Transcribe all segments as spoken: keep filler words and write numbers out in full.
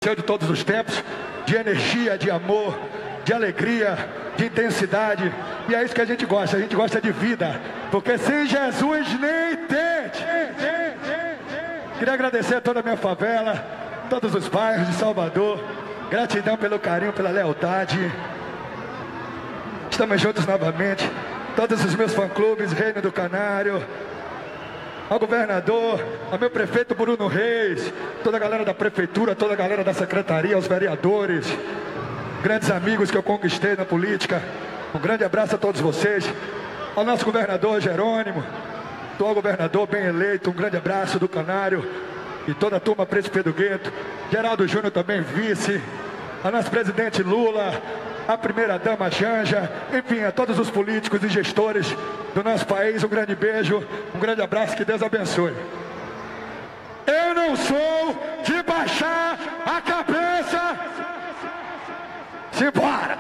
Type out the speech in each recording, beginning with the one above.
seu de todos os tempos, de energia, de amor, de alegria, de intensidade. E é isso que a gente gosta, a gente gosta de vida, porque sem Jesus nem tente. Queria agradecer a toda a minha favela, todos os bairros de Salvador. Gratidão pelo carinho, pela lealdade. Estamos juntos novamente. Todos os meus fã-clubes, Reino do Canário, ao governador, ao meu prefeito Bruno Reis, toda a galera da prefeitura, toda a galera da secretaria, aos vereadores, grandes amigos que eu conquistei na política. Um grande abraço a todos vocês. Ao nosso governador Jerônimo, atual governador bem eleito, um grande abraço do Canário e toda a turma Príncipe do Gueto. Geraldo Júnior também vice. Ao nosso presidente Lula, a primeira-dama Janja, enfim, a todos os políticos e gestores do nosso país, um grande beijo, um grande abraço, que Deus abençoe. Eu não sou de baixar a cabeça. Simbora!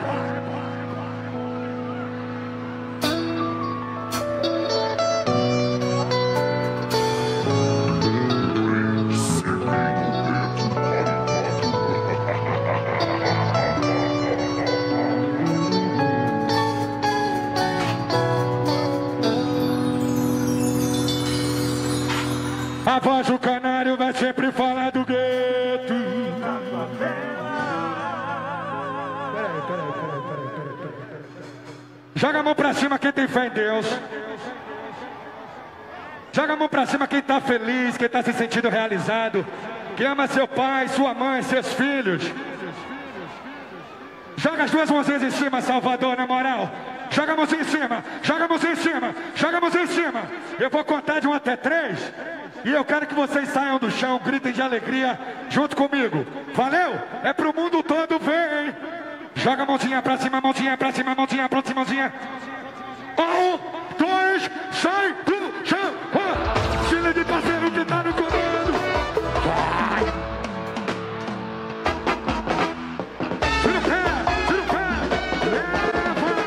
A voz do Canário vai sempre falar do gueto. Peraí, peraí, peraí, peraí, peraí. Joga a mão pra cima quem tem fé em Deus. Joga a mão pra cima quem tá feliz, quem tá se sentindo realizado, que ama seu pai, sua mãe, seus filhos. Joga as duas mãozinhas em cima, Salvador, na moral. Joga a mãozinha em cima, joga a mãozinha em cima, joga a mãozinha em cima. Eu vou contar de um até três. E eu quero que vocês saiam do chão, gritem de alegria junto comigo. Valeu? É pro mundo todo ver, hein? Joga a mãozinha pra cima, mãozinha pra cima, mãozinha pra cima, mãozinha. Um, dois, sai do chão. Oh, filho de parceiro que tá no comando. Vai. Tira o pé, tira o pé. Leva.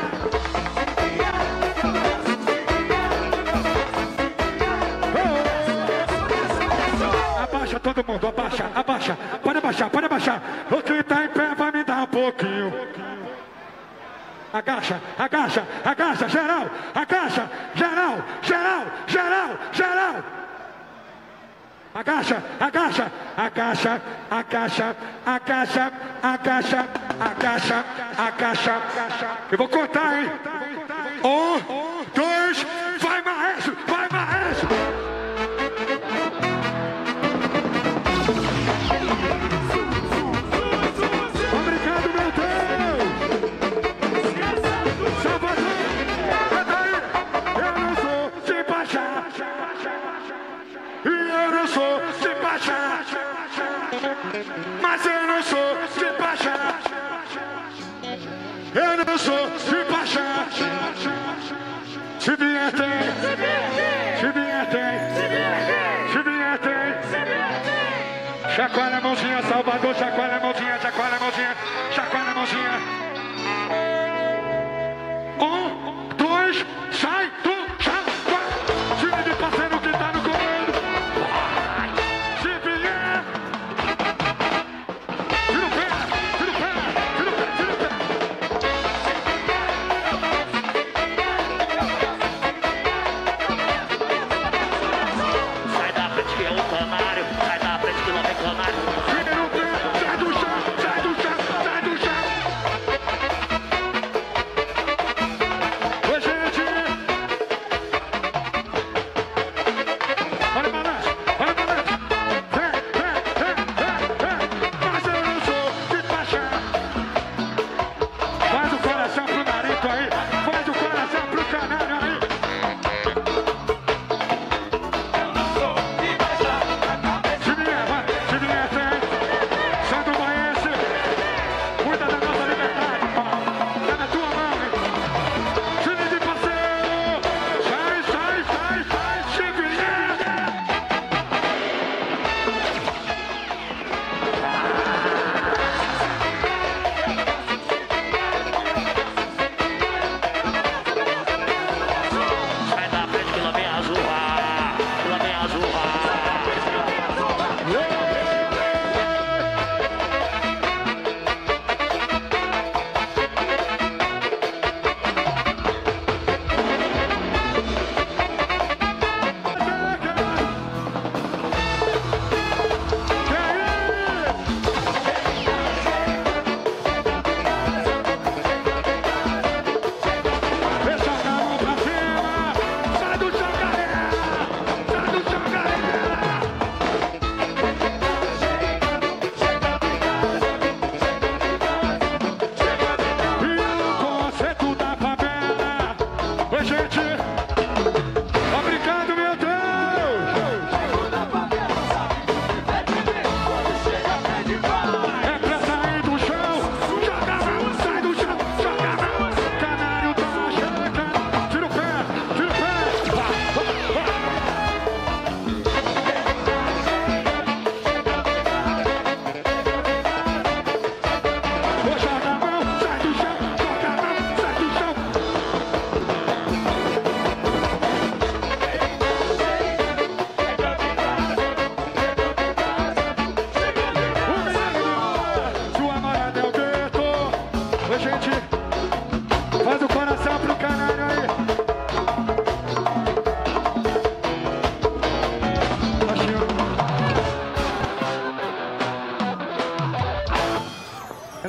Oh. Abaixa todo mundo, abaixa, abaixa. Pode abaixar, pode abaixar. O que tá em pé vai me dar um pouquinho. Agacha, agacha, agacha, geral, agacha, geral, geral, geral, geral. Agacha, agacha, agacha, agacha, agacha, agacha, agacha, agacha, agacha. Eu vou contar, hein? Um, dois, vai maestro, vai maestro. Mas eu não sou de baixar. Eu não sou de baixar. Se vier tem, se vier tem, se vier tem. Chacoalha a mãozinha, Salvador, chacoalha a mãozinha, chacoalha a mãozinha, chacoalha a mãozinha. Um, dois, sai do chão. Time de parceiro que tá no comando.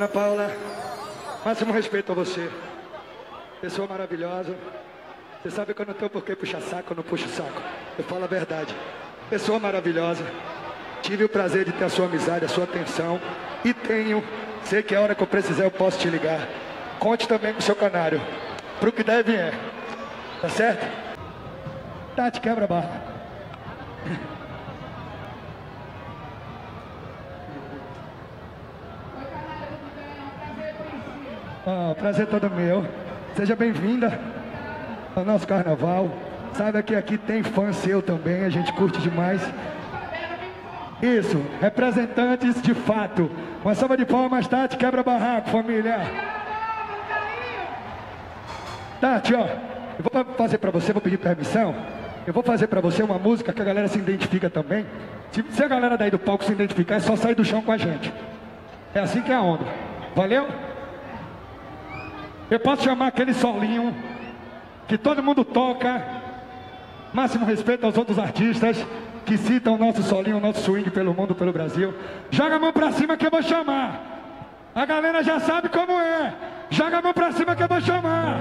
Ana Paula, máximo respeito a você. Pessoa maravilhosa. Você sabe que eu não tenho por que puxar saco, eu não puxo saco. Eu falo a verdade. Pessoa maravilhosa. Tive o prazer de ter a sua amizade, a sua atenção. E tenho. Sei que a hora que eu precisar eu posso te ligar. Conte também com o seu canário. Pro que deve é. Tá certo? Tati, quebra a barra. Ah, prazer todo meu. Seja bem-vinda ao nosso carnaval. Saiba que aqui tem fã seu também, a gente curte demais. Isso, representantes de fato. Uma salva de palmas, Tati, quebra barraco, família. Tati, ó, eu vou fazer pra você, vou pedir permissão. Eu vou fazer pra você uma música que a galera se identifica também. Se, se a galera daí do palco se identificar, é só sair do chão com a gente. É assim que é a onda. Valeu? Eu posso chamar aquele solinho que todo mundo toca. Máximo respeito aos outros artistas que citam o nosso solinho, o nosso swing pelo mundo, pelo Brasil. Joga a mão pra cima que eu vou chamar. A galera já sabe como é. Joga a mão pra cima que eu vou chamar.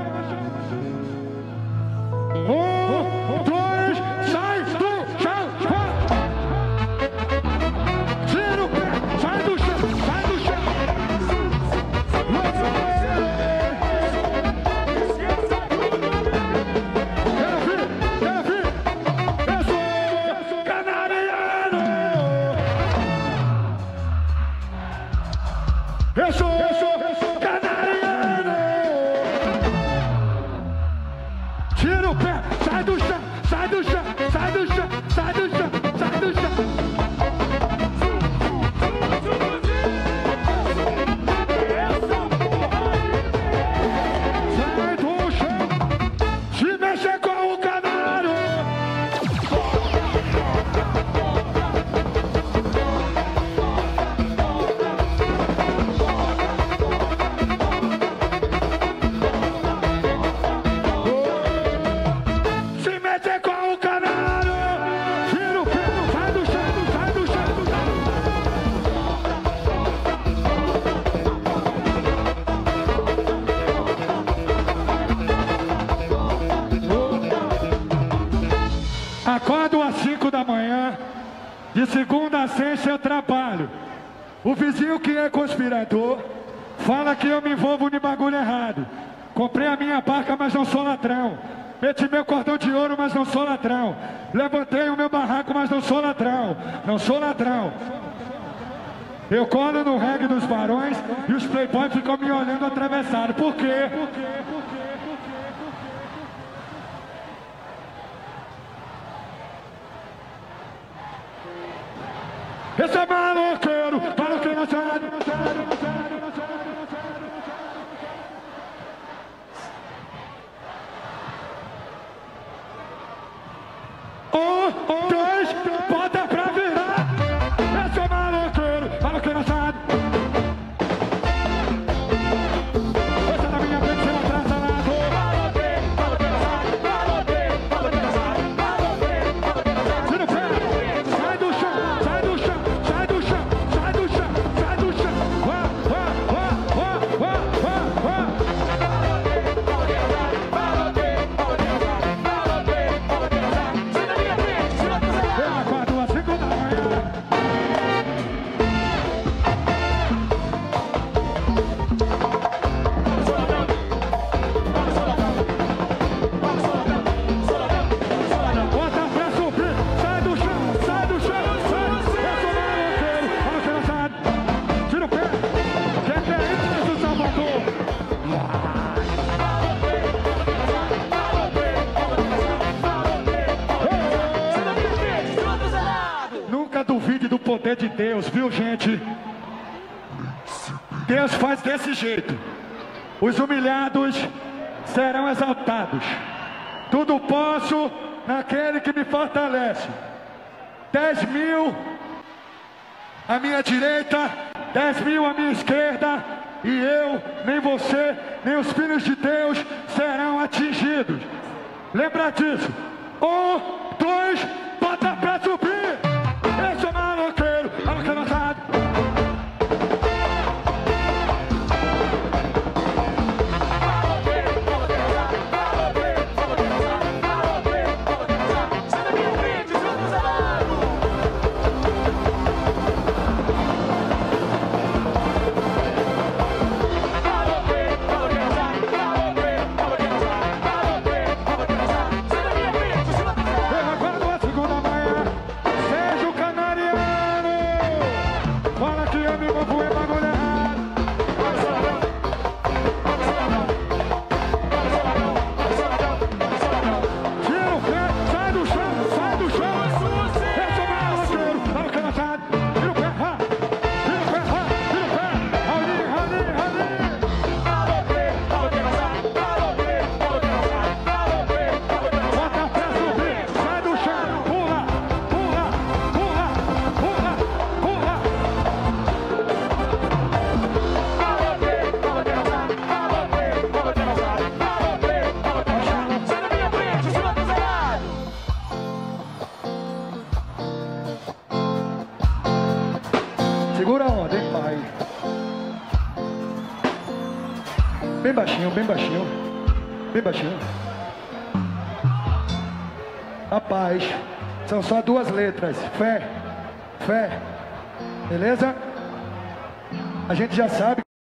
Um, dois, sai do chão. Tira o pé, sai do chão, sai do chão. Eu sou, eu sou, eu sou canariano. Tira o pé, sai do chão, sai do chão, sai do chão, sai do chão, sai do chão. Sai do chão, se mexer com o canário. Acordo às cinco da manhã, de segunda a sexta eu trabalho. O vizinho que é conspirador fala que eu me envolvo de bagulho errado. Comprei a minha barca, mas não sou ladrão. Meti meu cordão de ouro, mas não sou ladrão. Levantei o meu barraco, mas não sou ladrão. Não sou ladrão. Eu colo no reggae dos barões e os playboys ficam me olhando atravessado. Por quê? Por quê? Por quê? Esse é maloqueiro, maloqueiro assado. Um, dois, bota pra virar. Esse é maloqueiro, maloqueiro assado. Essa é da minha frente, sem atrás, salado. Maloqueiro, maloqueiro assado. Maloqueiro, maloqueiro assado. Maloqueiro, maloqueiro assado. Tira o pé, sai do chão, sai do chão. Sai do chão, sai do chão, sai do chão. Vá, vá, vá, vá, vá, vá, vá. Maloqueiro, maloqueiro assado. Maloqueiro, maloqueiro assado. Maloqueiro, maloqueiro assado. Sai da minha frente, tira do lado. Eu acordo às cinco da manhã. Bota pra subir, sai do chão, sai do chão, sai. Eu sou maloqueiro, maloqueiro assado. Tira o pé, quer que é isso do Salvador? Nunca duvide do poder de Deus, viu, gente? Deus faz desse jeito. Os humilhados serão exaltados. Tudo posso naquele que me fortalece. Dez mil à minha direita, dez mil à minha esquerda, e eu, nem você, nem os filhos de Deus serão atingidos. Lembra disso. Um, dois, bota pra subir. Eu sou maloqueiro, maloqueiro assado. Bem baixinho, bem baixinho. Bem baixinho. A paz. São só duas letras. Fé. Fé. Beleza? A gente já sabe.